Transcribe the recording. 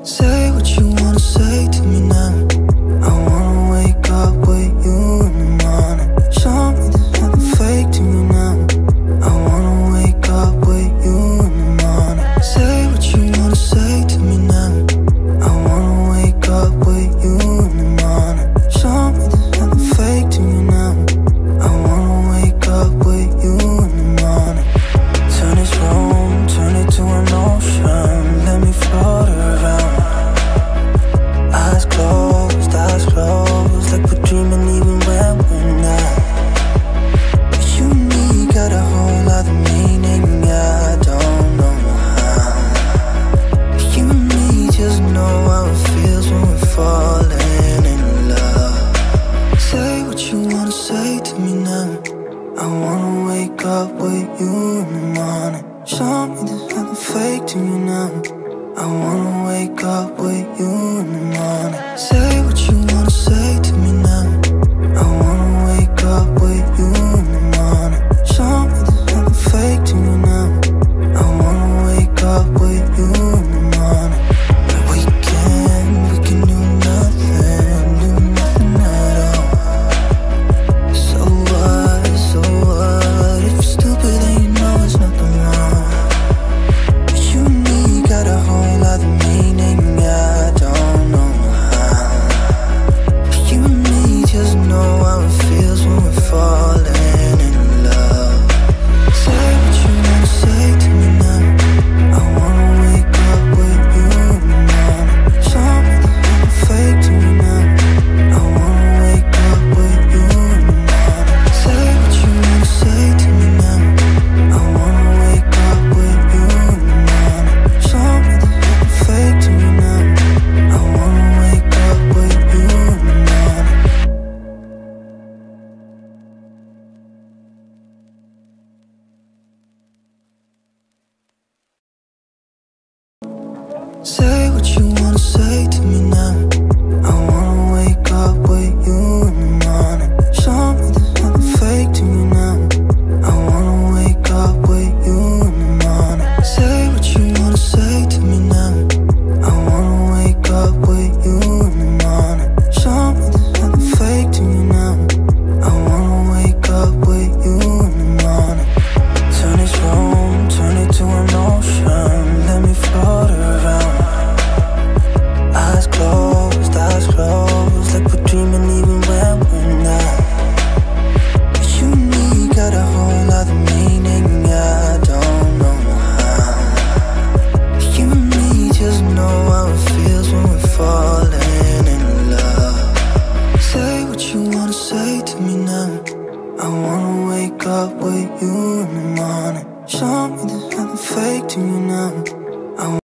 Say what you wanna say to me now. I wanna wake up with you in the morning. Show me there's nothing fake to me now. I wanna wake up with you in the morning. Say what you wanna say to me now. I wanna wake up with you in the morning. Show me there's nothing fake to me now. I wanna wake up with you in the morning. Turn this room, turn it to an ocean. Let me float around. Eyes closed, like we're dreaming even when we're not. You and me got a whole other meaning, I don't know how. You and me just know how it feels when we're falling in love. Say what you wanna say to me now. I wanna wake up with you in the morning. Show me there's nothing fake to me now. I wanna wake up with you in the morning. Say what you wanna say to me now. I wanna wake up with you in the morning. Show me there's nothing fake to me now. I wanna wake up with you in the morning. We can do nothing at all. So what, if you're stupid then you know there's nothing wrong. You and me got a whole other meaning, I don't know how. You and me just know how it feels when we're falling in love. Say what you wanna say to me now. I wanna wake up with you in the morning. Show me there's nothing fake to me now. I wanna wake up with you in the morning. Say what you wanna say to me now. I wanna wake up with you in the morning. Show me there's nothing fake to me now. I wanna wake up with you in the morning. Say what you wanna say to me now. I wanna wake up with you in the morning. Show me there's nothing fake to me now. I wanna wake up with you in the morning. Say what you wanna say to me now. I wanna wake up with you in the morning. Show me there's nothing fake to me now. I wanna wake up with you in the morning. Turn this room, turn it to an ocean. Let me float around. Eyes closed, like we're dreaming even when we're not. You and me got a whole other meaning, I don't know how. You and me just know how it feels when we're falling in love. Say what you wanna say to me now. I wanna wake up with you in the morning. Show me there's nothing fake to me now.